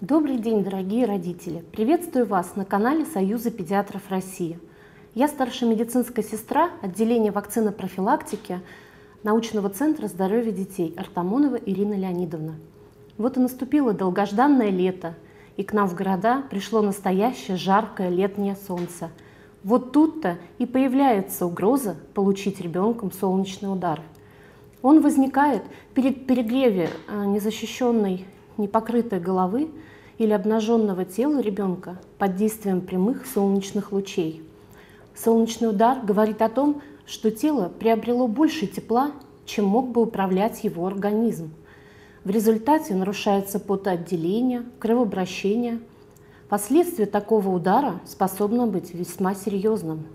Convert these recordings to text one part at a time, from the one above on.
Добрый день, дорогие родители! Приветствую вас на канале Союза педиатров России. Я старшая медицинская сестра отделения вакцинопрофилактики научного центра здоровья детей Артамонова Ирина Леонидовна. Вот и наступило долгожданное лето, и к нам в города пришло настоящее жаркое летнее солнце. Вот тут-то и появляется угроза получить ребенком солнечный удар. Он возникает перед перегреве незащищенной, непокрытой головы или обнаженного тела ребенка под действием прямых солнечных лучей. Солнечный удар говорит о том, что тело приобрело больше тепла, чем мог бы управлять его организм. В результате нарушается потоотделение, кровообращение. Последствия такого удара способны быть весьма серьезным.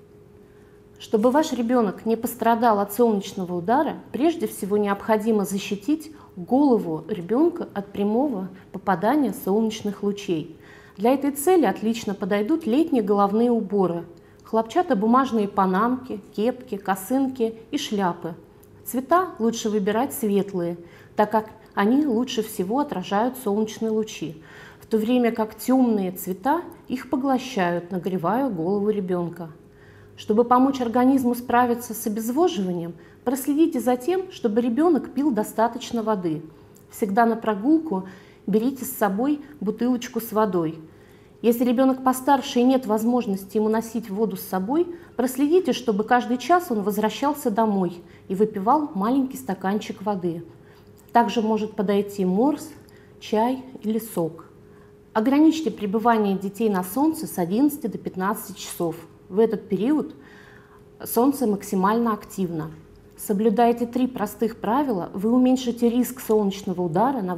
Чтобы ваш ребенок не пострадал от солнечного удара, прежде всего необходимо защитить голову ребенка от прямого попадания солнечных лучей. Для этой цели отлично подойдут летние головные уборы, хлопчатобумажные панамки, кепки, косынки и шляпы. Цвета лучше выбирать светлые, так как они лучше всего отражают солнечные лучи, в то время как темные цвета их поглощают, нагревая голову ребенка. Чтобы помочь организму справиться с обезвоживанием, проследите за тем, чтобы ребенок пил достаточно воды. Всегда на прогулку берите с собой бутылочку с водой. Если ребенок постарше и нет возможности ему носить воду с собой, проследите, чтобы каждый час он возвращался домой и выпивал маленький стаканчик воды. Также может подойти морс, чай или сок. Ограничьте пребывание детей на солнце с 11 до 15 часов. В этот период солнце максимально активно. Соблюдайте 3 простых правила, вы уменьшите риск солнечного удара на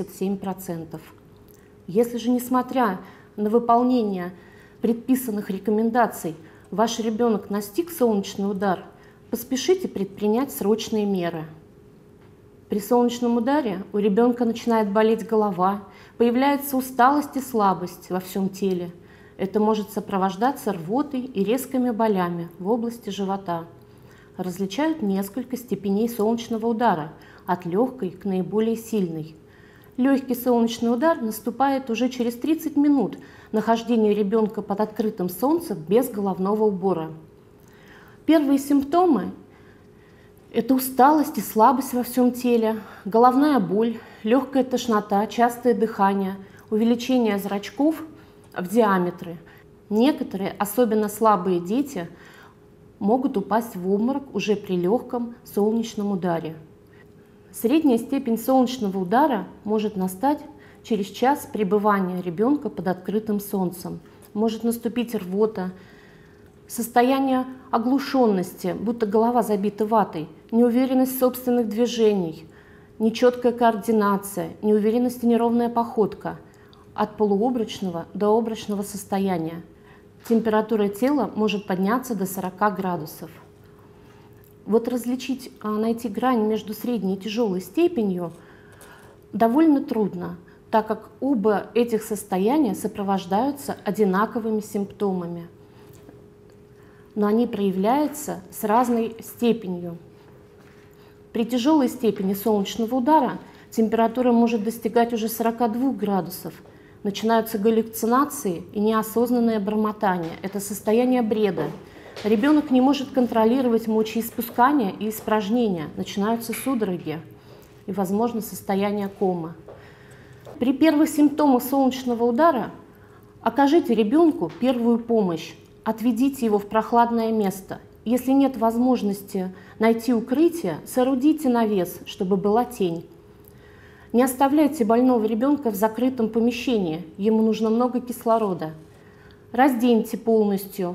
87%. Если же, несмотря на выполнение предписанных рекомендаций, ваш ребенок настиг солнечный удар, поспешите предпринять срочные меры. При солнечном ударе у ребенка начинает болеть голова, появляется усталость и слабость во всем теле. Это может сопровождаться рвотой и резкими болями в области живота. Различают несколько степеней солнечного удара, от легкой к наиболее сильной. Легкий солнечный удар наступает уже через 30 минут нахождения ребенка под открытым солнцем без головного убора. Первые симптомы – это усталость и слабость во всем теле, головная боль, легкая тошнота, частое дыхание, увеличение зрачков в диаметре. Некоторые, особенно слабые дети, могут упасть в обморок уже при легком солнечном ударе. Средняя степень солнечного удара может настать через час пребывания ребенка под открытым солнцем. Может наступить рвота, состояние оглушенности, будто голова забита ватой, неуверенность в собственных движениях, нечеткая координация, неуверенность и неровная походка, от полуобморочного до обморочного состояния. Температура тела может подняться до 40 градусов. Вот различить, найти грань между средней и тяжелой степенью довольно трудно, так как оба этих состояния сопровождаются одинаковыми симптомами, но они проявляются с разной степенью. При тяжелой степени солнечного удара температура может достигать уже 42 градусов. Начинаются галлюцинации и неосознанное бормотание. Это состояние бреда. Ребенок не может контролировать мочеиспускание и испражнения. Начинаются судороги и, возможно, состояние комы. При первых симптомах солнечного удара окажите ребенку первую помощь. Отведите его в прохладное место. Если нет возможности найти укрытие, соорудите навес, чтобы была тень. Не оставляйте больного ребенка в закрытом помещении, ему нужно много кислорода. Разденьте полностью,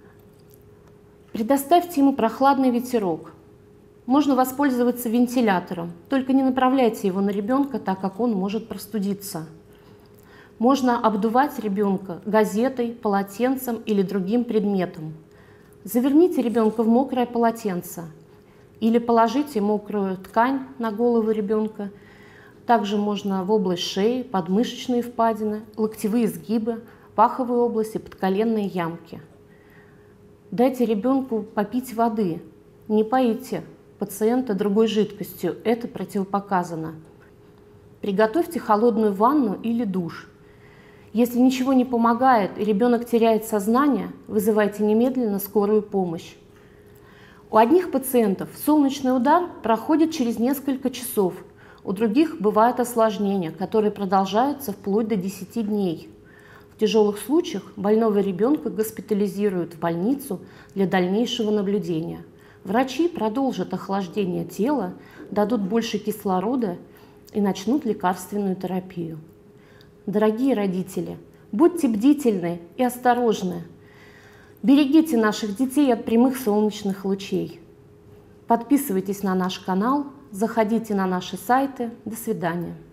предоставьте ему прохладный ветерок. Можно воспользоваться вентилятором, только не направляйте его на ребенка, так как он может простудиться. Можно обдувать ребенка газетой, полотенцем или другим предметом. Заверните ребенка в мокрое полотенце или положите мокрую ткань на голову ребенка. Также можно в область шеи, подмышечные впадины, локтевые сгибы, паховые области, подколенные ямки. Дайте ребенку попить воды. Не поите пациента другой жидкостью, это противопоказано. Приготовьте холодную ванну или душ. Если ничего не помогает и ребенок теряет сознание, вызывайте немедленно скорую помощь. У одних пациентов солнечный удар проходит через несколько часов, у других бывают осложнения, которые продолжаются вплоть до 10 дней. В тяжелых случаях больного ребенка госпитализируют в больницу для дальнейшего наблюдения. Врачи продолжат охлаждение тела, дадут больше кислорода и начнут лекарственную терапию. Дорогие родители, будьте бдительны и осторожны. Берегите наших детей от прямых солнечных лучей. Подписывайтесь на наш канал, заходите на наши сайты. До свидания.